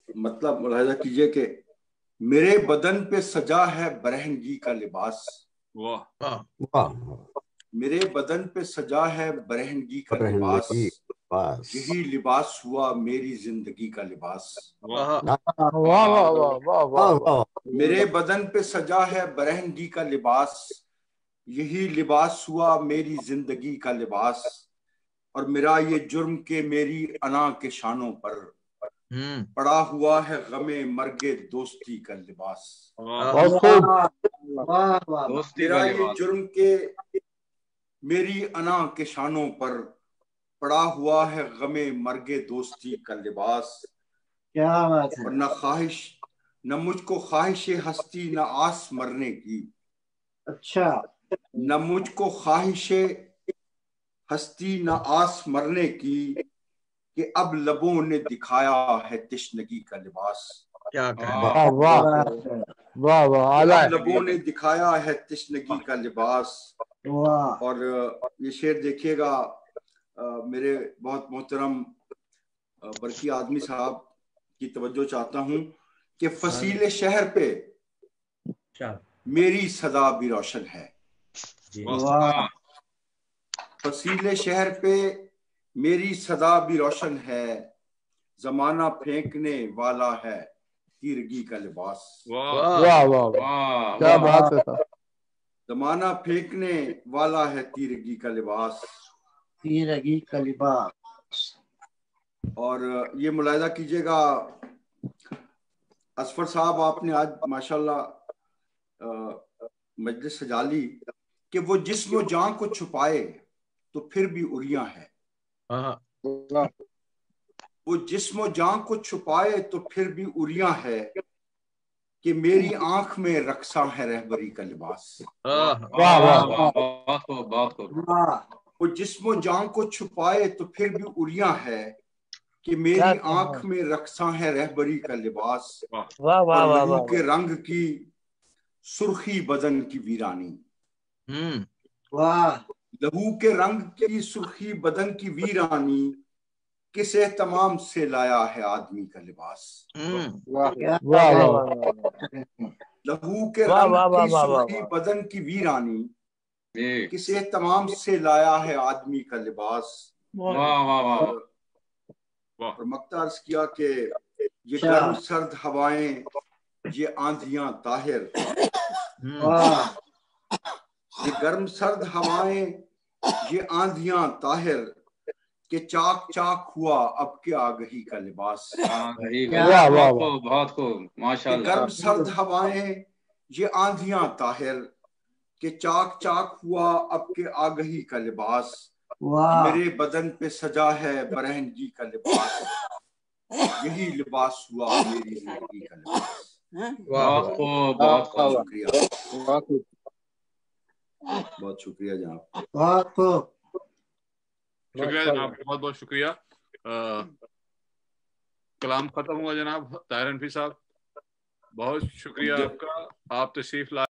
مطلب ملاحظہ کیجئے کہ میرے بدن پہ سجا ہے برہنگی کا لباس. میرے بدن پہ سجا ہے برہنگی کا لباس، یہی لباس ہوا میری زندگی کا لباس. میرے بدن پہ سجا ہے برہنگی کا لباس، یہی لباس ہوا میری زندگی کا لباس. اور میرا یہ جرم کہ میری انا کے شانوں پر پڑا ہوا ہے غم مرگ دوستی کا لباس. میرا یہ جرم کہ میری انا کے شانوں پر پڑا ہوا ہے غم مرگ دوستی کا لباس. اور نہ خواہش، نہ مجھ کو خواہش ہستی، نہ آس مرنے کی. اچھا. نہ مجھ کو خواہش ہستی، نہ آس مرنے کی، کہ اب لبوں نے دکھایا ہے تشنگی کا لباس. اب لبوں نے دکھایا ہے تشنگی کا لباس. اور یہ شعر دیکھیے گا میرے بہت محترم برقی آدمی صاحب کی توجہ چاہتا ہوں کہ فصیل شہر پہ میری صدا بھی روشن ہے. فصیل شہر پہ میری صدا بھی روشن ہے، زمانہ پھینکنے والا ہے تیرگی کا لباس. کیا بات ہے. زمانہ پھینکنے والا ہے تیرگی کا لباس. تیرگی کا لباس. اور یہ ملاحظہ کیجئے گا اصفر صاحب، آپ نے آج ماشاءاللہ مجلس سجا لی کہ وہ جسم و جان کو چھپائے تو پھر بھی اریاں ہے. وہ جسم و جان کو چھپائے تو پھر بھی اریاں ہے، کہ میری آنکھ میں رقصاں ہے رہبری کا لباس. وہ جسم و جان کو چھپائے تو پھر بھی اریاں ہے، کہ میری آنکھ میں رقصاں ہے رہبری کا لباس. اور لہو کے رنگ کی سرخی بدن کی ویرانی. لہو کے رنگ کی سرخی بدن کی ویرانی، کس اہتمام سے لایا ہے آدمی کا لباس. لہو کے رنگ کی سرخی بدن کی ویرانی، کس اہتمام سے لایا ہے آدمی کا لباس. اور مقطع عرض کیا کہ یہ گرم سرد ہوائیں، یہ آندھیاں طاہر. یہ گرم سرد ہوائیں، یہ آندھیاں طاہر، کہ چاک چاک ہوا اب کے آگہی کا لباس. بہت خوب ماشاءاللہ. گرم سرد ہوائیں، یہ آندھیاں طاہر، کہ چاک چاک ہوا اب کے آگہی کا لباس. میرے بدن پہ سجا ہے برہنگی کا لباس، یہی لباس ہوا میری زندگی کا لباس. بہت خوب بہت خوب. شکریہ، بہت شکریہ جناب. بہت خوب. شکریہ جناب، بہت بہت شکریہ. کلام ختم ہوا جناب. طاہر انفی صاحب بہت شکریہ آپ کا، آپ تشریف لائے.